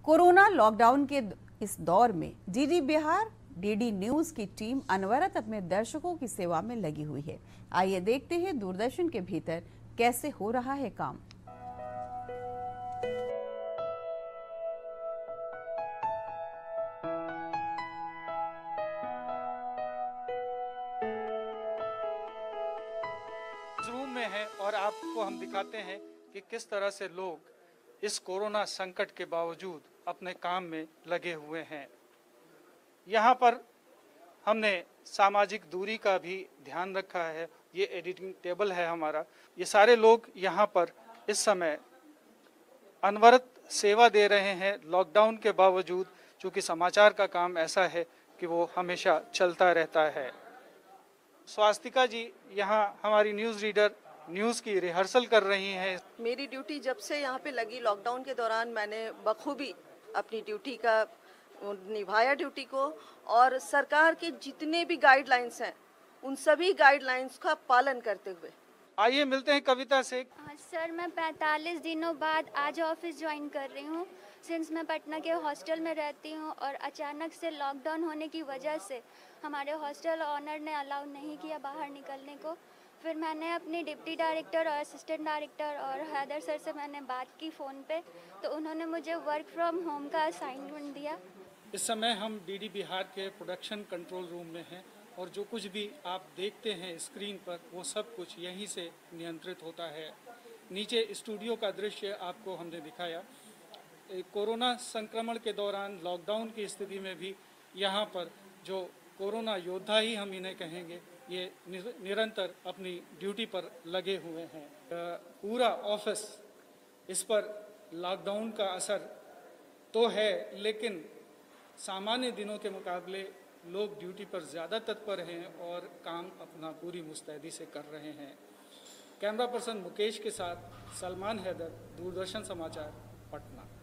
Corona lockdown के इस दौर में डीडी बिहार, डीडी न्यूज की टीम अनवरत अपने दर्शकों की सेवा में लगी हुई है। आइए देखते हैं दूरदर्शन के भीतर कैसे हो रहा है काम। रूम में है और आपको हम दिखाते हैं कि किस तरह से लोग इस कोरोना संकट के बावजूद अपने काम में लगे हुए हैं। यहाँ पर हमने सामाजिक दूरी का भी ध्यान रखा है। ये एडिटिंग टेबल है हमारा। ये सारे लोग यहाँ पर इस समय अनवरत सेवा दे रहे हैं लॉकडाउन के बावजूद, चूँकि समाचार का काम ऐसा है कि वो हमेशा चलता रहता है। स्वास्तिका जी यहाँ हमारी न्यूज़ रीडर न्यूज़ की रिहर्सल कर रही हैं। मेरी ड्यूटी जब से यहाँ पे लगी लॉकडाउन के दौरान मैंने बखूबी अपनी ड्यूटी का निभाया ड्यूटी को, और सरकार के जितने भी गाइडलाइंस हैं उन सभी गाइडलाइंस का पालन करते हुए। आइए मिलते हैं कविता से। सर, मैं 45 दिनों बाद आज ऑफिस ज्वाइन कर रही हूँ। सिंस मैं पटना के हॉस्टल में रहती हूँ और अचानक से लॉकडाउन होने की वजह से हमारे हॉस्टल ऑनर ने अलाउ नहीं किया बाहर निकलने को। फिर मैंने अपनी डिप्टी डायरेक्टर और असिस्टेंट डायरेक्टर और हैदर सर से मैंने बात की फ़ोन पे, तो उन्होंने मुझे वर्क फ्रॉम होम का असाइनमेंट दिया। इस समय हम डीडी बिहार के प्रोडक्शन कंट्रोल रूम में हैं और जो कुछ भी आप देखते हैं स्क्रीन पर वो सब कुछ यहीं से नियंत्रित होता है। नीचे स्टूडियो का दृश्य आपको हमने दिखाया। कोरोना संक्रमण के दौरान लॉकडाउन की स्थिति में भी यहाँ पर जो कोरोना योद्धा ही हम इन्हें कहेंगे, ये निरंतर अपनी ड्यूटी पर लगे हुए हैं। पूरा ऑफिस इस पर लॉकडाउन का असर तो है, लेकिन सामान्य दिनों के मुकाबले लोग ड्यूटी पर ज़्यादा तत्पर हैं और काम अपना पूरी मुस्तैदी से कर रहे हैं। कैमरा पर्सन मुकेश के साथ सलमान हैदर, दूरदर्शन समाचार, पटना।